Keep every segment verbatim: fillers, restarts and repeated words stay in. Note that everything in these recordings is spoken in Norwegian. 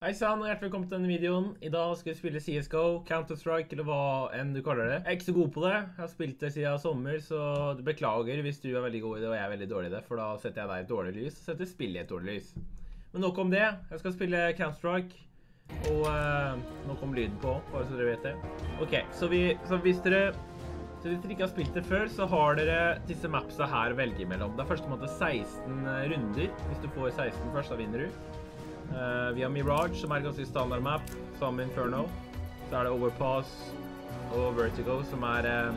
Hei sann, og hjertelig velkommen til denne videoen. I dag skal vi spille C S G O, Counter-Strike, eller hva enn du kaller det. Jeg er ikke så god på det. Jeg har spilt det siden sommer, så du beklager hvis du er veldig god i det, og jeg er veldig dårlig i det, for da setter jeg deg i et dårlig lys, og setter spillet i et dårlig lys. Men nok om det. Jeg skal spille Counter-Strike, og uh, nå kom lyden på, bare så dere vet det. Ok, så, vi, så hvis dere... Så hvis dere ikke har spilt det før, så har dere disse mapsa her å velge mellom. Det er første måte seksten runder. Hvis du får seksten først, så vinner du. Uh, vi har Mirage, som er ganske standard map, sammen med Inferno. Så er det Overpass og Vertigo, som er uh,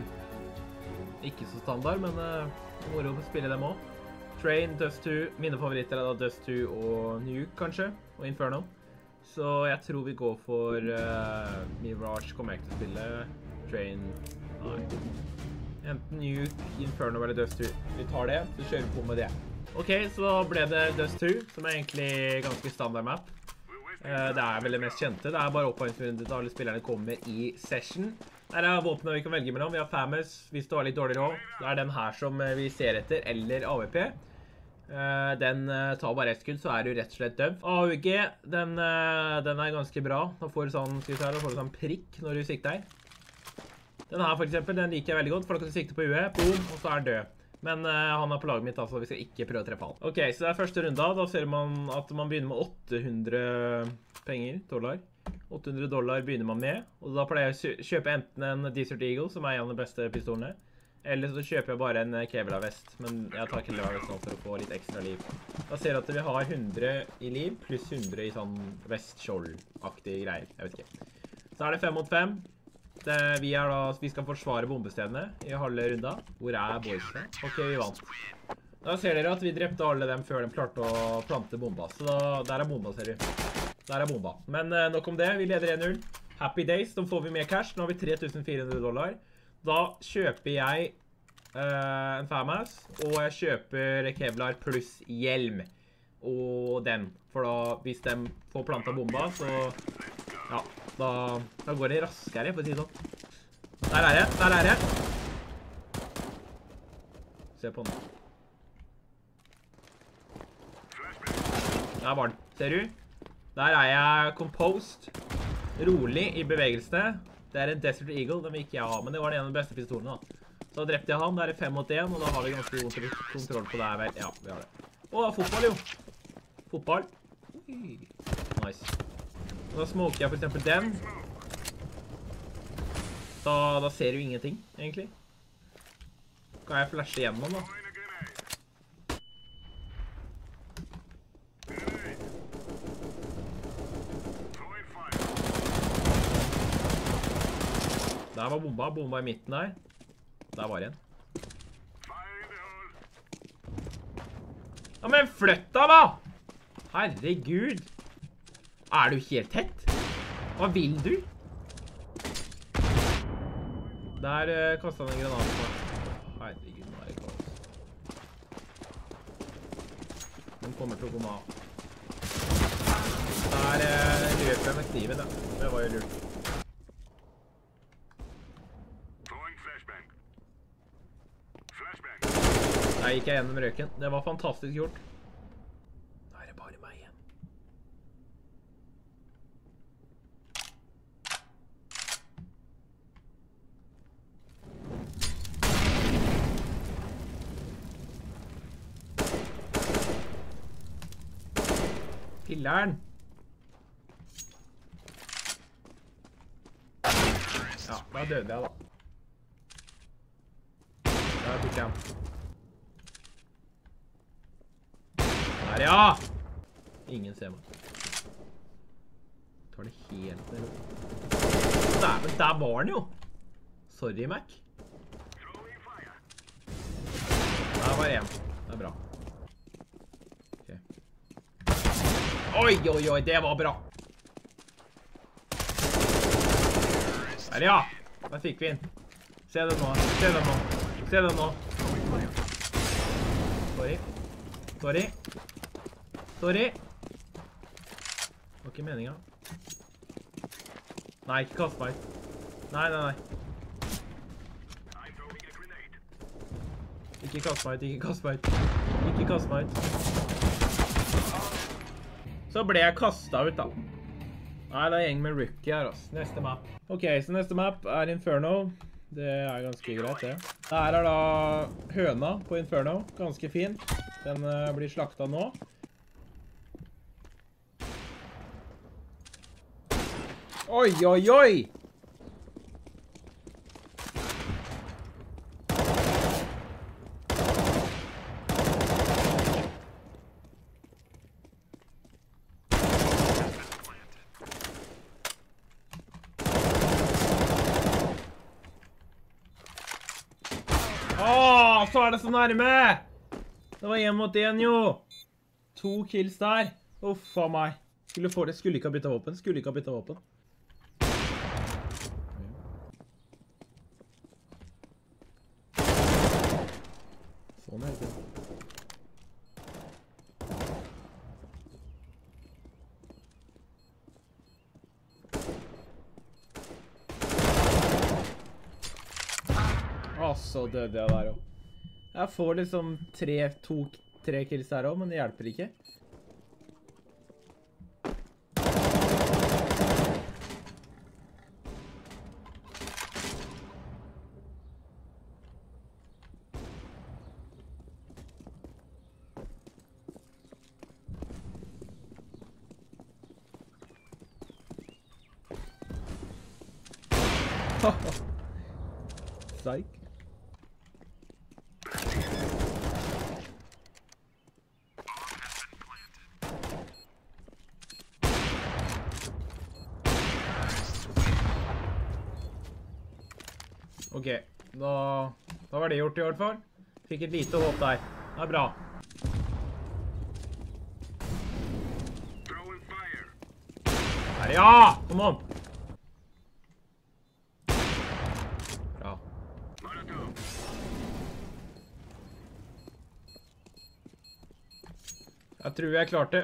ikke så standard, men uh, moro å spille dem også. Train, Dust to, mine favoritter er da Dust to og Nuke, kanskje, og Inferno. Så jeg tror vi går for uh, Mirage, kommer jeg ikke til å spille. Train, nei. Enten Nuke, Inferno eller Dust to. Vi tar det, så kjører vi på med det. Ok, så da ble det Dust to, som er egentlig ganske standard map. Uh, det er vel det mest kjente. Det er bare oppvarmingsrunde til alle spillerne kommer i session. Her er våpnene vi kan velge mellom. Vi har Famous, hvis du har litt dårlig råd. Det er den her som vi ser etter, eller A W P. Uh, den uh, tar bare ett skudd, så er du rett og slett død. A U G, den, uh, den er ganske bra. Da får du sånn, skal vi se her, da får du sånn prikk når du sikter. Den her for eksempel, den liker jeg veldig godt, for da kan du sikte på huet, boom, og så er den død. Men uh, han er på laget mitt, altså vi skal ikke prøve å treffe han. Ok, så det er første runda. Da ser man at man begynner med åtte hundre penger, dollar. åtte hundre dollar begynner man med. Og da pleier jeg å kjøpe enten en Desert Eagle, som er en av de beste pistolene. Eller så kjøper jeg bare en Kevlar-vest. Men jeg tar Kevlar-vest nå for å få litt ekstra liv. Da ser jeg at vi har hundre i liv, pluss hundre i sånn vest-skjold-aktige greier. Jeg vet ikke. Så er det fem mot fem. Det, vi, er da, vi skal forsvare bombestedene i halve runda. Hvor er boysene? Ok, vi vant. Da ser dere at vi drepte alle dem før de klarte å plante bomba. Så da, der er bomba, ser vi. Der er bomba. Men eh, nok om det. Vi leder en null. Happy days. Da får vi mer cash. Nå har vi tre tusen fire hundre dollar. Da kjøper jeg eh, en Famous. Og jeg kjøper Kevlar pluss hjelm. Og den. For da, hvis de får planta bomba, så... Ja, da, da går det raskere, for å si det sånn. Der er jeg, der er jeg. Se på den. Der var den, ser du? Der er jeg composed, rolig i bevegelsene. Det er en Desert Eagle, den vil ikke jeg ha, men det var en av de beste pistolene da. Så da drepte jeg han, der er fem mot en, og da har vi ganske god kontroll på det her, vel? Ja, vi har det. Å, fotball jo! Fotball. Nice. Da smoker jeg for eksempel den. Da, da ser du ingenting, egentlig. Kan jeg flashe gjennom da? Der var bomba, bomba i midten der. Der var en. Ja, men flytt deg da! Herregud! Er du helt tett? Hva vil du? Der uh, kastet han en granat på. Herregud, nå er det kaos. Den kommer til å komme av. Der uh, løper jeg med kniven, da. Det var jo lurt. Der gikk jeg gjennom røken. Det var fantastisk gjort. Nå er det bare meg igjen. Pilleren. Ja, da døde jeg da. Der tok jeg han. Der, ja! Ingen ser meg. Tar det helt ned. Der, der var den jo! Sorry, Mac. Der var en. Det er bra. Oi, oi, oi, det var bra. Der, ja. Der fikk vi inn. Se den nå, se den nå. Se den nå. Sorry. Sorry. Sorry. Det var ikke meningen. Nei, ikke kast meg ut. Nei, nei, nei. Ikke kast meg ut, ikke kast meg ut. Ikke kast meg ut. Så ble jeg kastet ut da. Nei, det er gjeng med rookie her, altså. Neste map. Ok, så neste map er Inferno. Det er ganske greit, det. Her er da høna på Inferno. Ganske fin. Den uh, blir slakta nå. Oi, oi, oi! Åh, så er det så nærme! Det var en mot en, jo. To kills der. Uff av meg. Skulle få det. Skulle ikke ha byttet våpen. Skulle ikke ha byttet våpen. Sånn er det. Å, så døde jeg der også. Jeg får liksom tre, to, tre kills der også, men det hjelper ikke. Psych. Ok, da, da var det gjort i hvert fall. Fikk et lite håp der. Det er bra. Her, ja! Kom on! Bra. Jeg tror jeg klarte.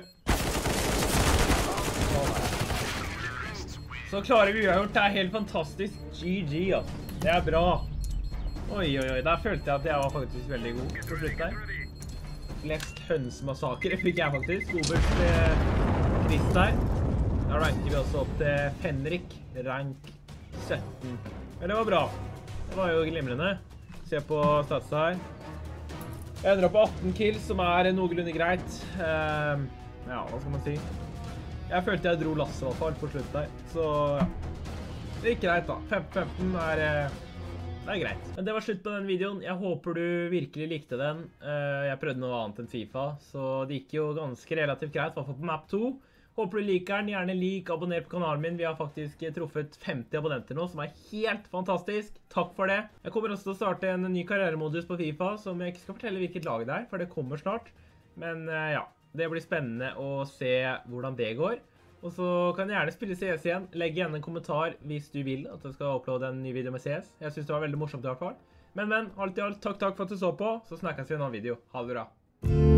Så klarer vi uavgjort. Det er helt fantastisk. G G, altså. Det er bra. Oi, oi, oi. Der følte jeg at jeg var faktisk veldig god på slutt der. Flest hønsemassakre fikk jeg faktisk. Obert eh, Chris der. Da ranker vi også opp til Fenrik. Rank sytten. Men det var bra. Det var jo glimrende. Se på statsa her. Jeg ender opp på atten kills, som er noenlunde greit. Uh, ja, hva skal man si? Jeg følte jeg dro lasset i hvert fall på slutt der. Så ja. Det er ikke greit da. femten er, det er greit. Men det var slutt på den videoen. Jeg håper du virkelig likte den. Jeg prøvde noe annet enn FIFA, så det gikk jo ganske relativt greit, i hvert fall på map to. Håper du liker den. Gjerne lik, abonner på kanalen min. Vi har faktisk truffet femti abonnenter nå, som er helt fantastisk. Takk for det. Jeg kommer også til å starte en ny karrieremodus på FIFA, som jeg ikke skal fortelle hvilket lag det er, for det kommer snart. Men ja, det blir spennende å se hvordan det går. Og så kan jeg gjerne spille C S igjen. Legg igjen en kommentar hvis du vil at jeg skal uploade en ny video med C S. Jeg synes det var veldig morsomt i hvert fall. Men, men, alt i alt, takk, takk for at du så på. Så snakkes vi i en annen video. Ha det bra.